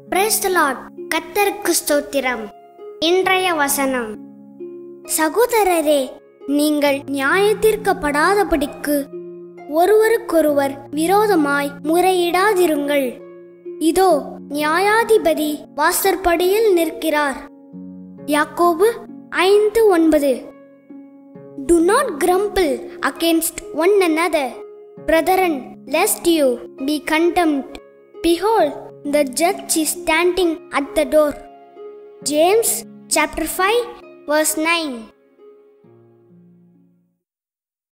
Praise the Lord. கர்த்தருக்கு ஸ்தோத்திரம். இன்றைய வசனம். சகோதரரே, நீங்கள் நியாயத்தீர்க்கப்படாதபடிக்கு ஒருவருக்கொருவர் விரோதமாய் முறையிடாதிருங்கள். இதோ நியாயாதிபதி வாசற்படியில் நிற்கிறார். யாக்கோபு 5:9. Do not grumble against one another, brethren, lest you be condemned. Behold, the judge is standing at the door. James chapter 5 verse 9.